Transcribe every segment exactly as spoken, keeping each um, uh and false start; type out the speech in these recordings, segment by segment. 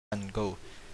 And go.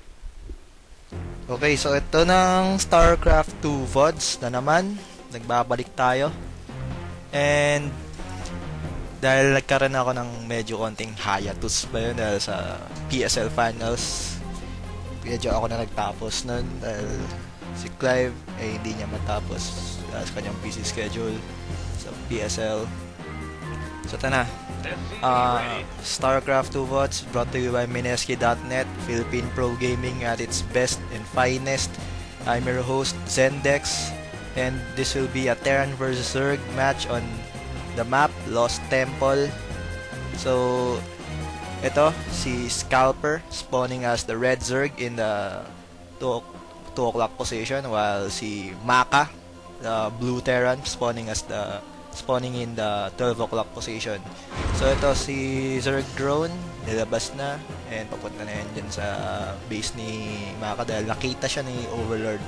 Okay, so ito ng StarCraft two V O Ds na naman. Nagbabalik tayo. And dahil nagkaroon ako ng medyo konting hiatus ba yun dahil sa P S L Finals. Medyo ako na nagtapos nun dahil si Clive ay hindi niya matapos dahil sa kanyang busy schedule sa P S L. So ito na. Uh, StarCraft two V O Ds brought to you by Mineski dot net, Philippine Pro Gaming at its best and finest. I'm your host, Zendex, and this will be a Terran versus Zerg match on the map Lost Temple. So, ito, si Scalper spawning as the red Zerg in the two o'clock position, while si Maka, the blue Terran, spawning as the spawning in the twelve o'clock position. So ito si Zerg drone, nilabas na and papunta na yan dyan sa base ni Maka dahil nakita siya ni Overlord.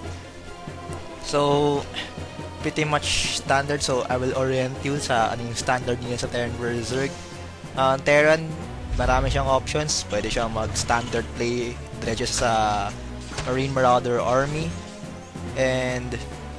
So pretty much standard, so I will orient you sa anong standard niya sa Terran versus Zerg. Uh, Terran, marami siyang options. Pwede siyang mag standard play diretso sa Marine Marauder Army, and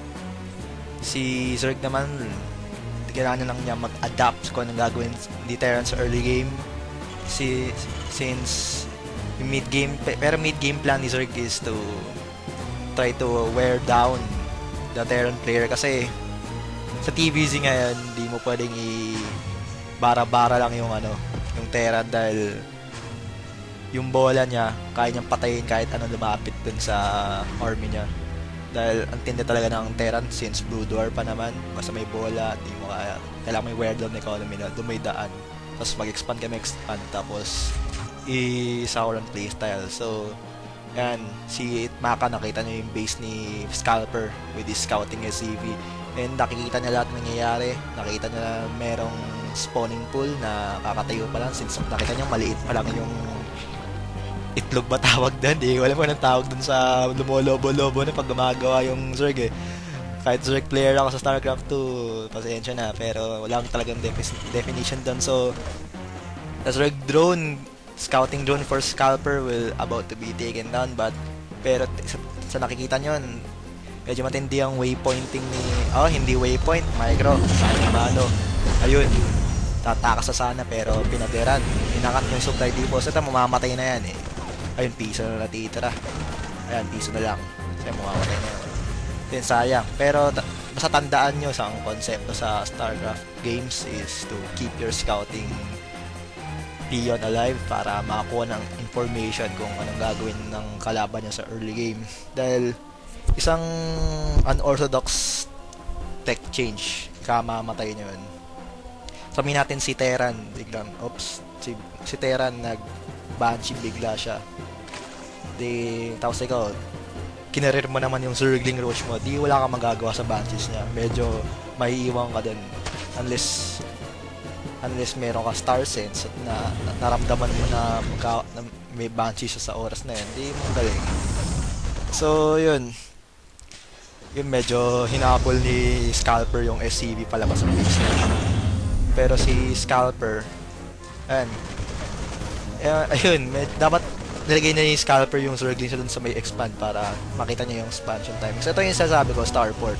si Zerg naman kailangan lang niya mag-adapt kung anong gagawin ni Terran sa early game. Si, since mid-game, pero mid-game plan ni Zerg is to try to wear down the Terran player kasi sa T V Z ngayon, hindi mo pwedeng i-bara-bara lang yung ano, yung Terran dahil yung bola niya, kaya niyang patayin kahit ano lumapit dun sa army niya. Dahil ang tindi talaga ng Terran since Blue Dwarf pa naman, basta may bola, di mo kaya, kailangan may wear down economy na dumaydaan, tapos mag-expand ka, mag-expand, tapos i-sour ang playstyle. So, yan, si Maka, nakita niyo yung base ni Scalper with his scouting S C V, and nakikita niya lahat ng nangyayari, nakita niya na merong spawning pool na kakatayo pa lang, since nakita niya maliit pa lang yung itlog ba tawag doon? Di wala mo nang tawag doon sa lumolobo-lobo na pag gumagawa yung Zerg eh. Kahit Zerg player ako sa StarCraft two, pasensya na, pero wala akong talagang defi- definition doon. So, the Zerg drone, scouting drone for Scalper will about to be taken down, but pero sa, sa nakikita nyo, medyo matindi ang waypointing ni, oh hindi waypoint, micro, sayang mano. Ayun, tatakas sa sana pero pinaderan. Inakat yung supply deposit, mamamatay na yan eh. Ayun, piso na natitira. Ayan, piso na lang. Kasi mamamatay na yun. Then, sayang. Pero, basta tandaan nyo sa ang konsepto sa StarCraft games is to keep your scouting peon alive para makakuha ng information kung anong gagawin ng kalaban niya sa early game. Dahil, isang unorthodox tech change, kamamatay nyo yun. Sabihin natin si Terran, biglang, oops, si, si Terran nag-Banshee bigla siya. Di, tapos ikaw, kinarir mo naman yung Zergling Roach mo, di wala kang magagawa sa Banshees niya. Medyo maiiwan ka dun. Unless, unless meron ka Star Sense at na, na naramdaman mo na, magka, na may Banshees sa oras na yun, di mo galing. So, yun. Yun, medyo hinabol ni Scalper yung S C V palabas ng base niya. Pero si Scalper, ayun, uh, ayun, med, dapat nilagay na yung Scalper yung Zergling sa dun sa may expand para makita niya yung expansion timing. So ito yung sasabi ko, Starport.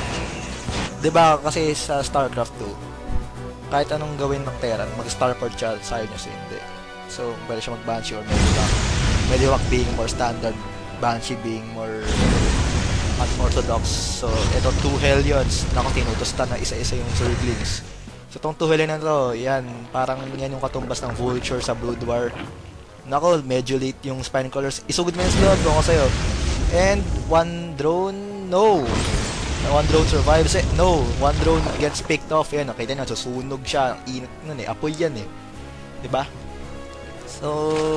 Diba kasi sa StarCraft two, kahit anong gawin ng Terran, mag-Starport siya, sayo niya siya hindi. So, pwede siya mag-Banshee or Medivac. Medivac being more standard, Banshee being more unorthodox. So, ito two Hellions, naku, tinutusta na isa-isa yung Zerglings. So, itong two Hellion na to, yan, parang yan yung katumbas ng Vulture sa Blue Dwarf. Nako, medyo late yung Spine Colors. Isugod mo yung slot, doon ko sa'yo. And, one drone, no. One drone survives eh. No, one drone gets picked off. Yan, nakita nyo, susunog siya. Init nun eh, apoy yan eh. Diba? So,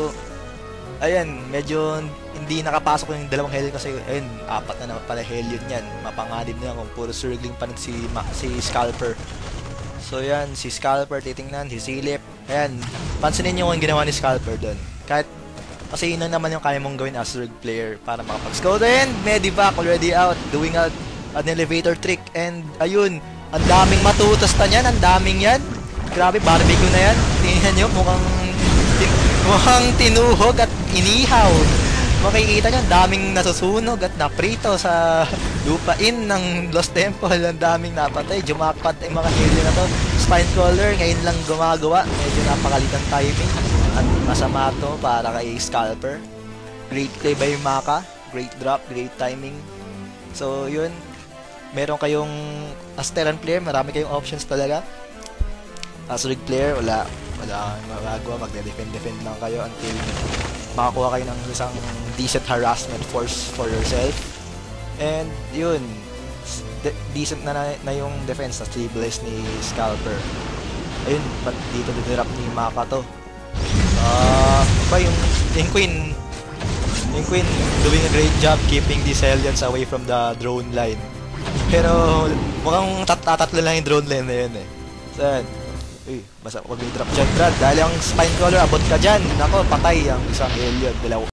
ayan, medyo hindi nakapasok yung dalawang Hellion kasi, ayun, apat na naman pala Hellion yan. Mapanganib na yan kung puro Zergling pa si, si Scalper. So, yan, si Scalper titingnan, si Silip. Ayan, pansinin nyo kung ginawa ni Scalper doon. Kahit, kasi yun naman yung kaya mong gawin as Zerg player para makapag-scout. And Medivac already out, doing out an elevator trick. And, ayun, ang daming matutos na yan, ang daming yan. Grabe, barbecue na yan. Tingnan nyo, mukhang Mukhang tinuhog at inihaw. Makikita nyo, daming nasusunog at naprito sa lupain ng Lost Temple. Ang daming napatay. Jumakpat yung mga alien na to. Spinecrawler, ngayon lang gumagawa. Medyo napakalitang timing. At masama to para kay Scalper. Great play by Maka. Great drop, great timing. So, yun. Meron kayong as Terran player, marami kayong options talaga. As Rig player, wala. Wala kang magagawa. Magde-defend-defend lang kayo until makakuha kayo ng isang decent harassment force for yourself. And yun, de decent na, na na yung defense na stabilize ni Scalper. Ayun, ba't dito didrop ni Maka to? Ah, uh, ba yung, yung Queen yung Queen doing a great job keeping these Hellions away from the drone line. Pero mukhang tat tatatlo lang yung drone line na yun eh. So yun. Uy, basta ako may drop dyan, Brad. Dahil ang Spinecrawler, abot ka dyan. Nako, patay ang isang alien. Dalaw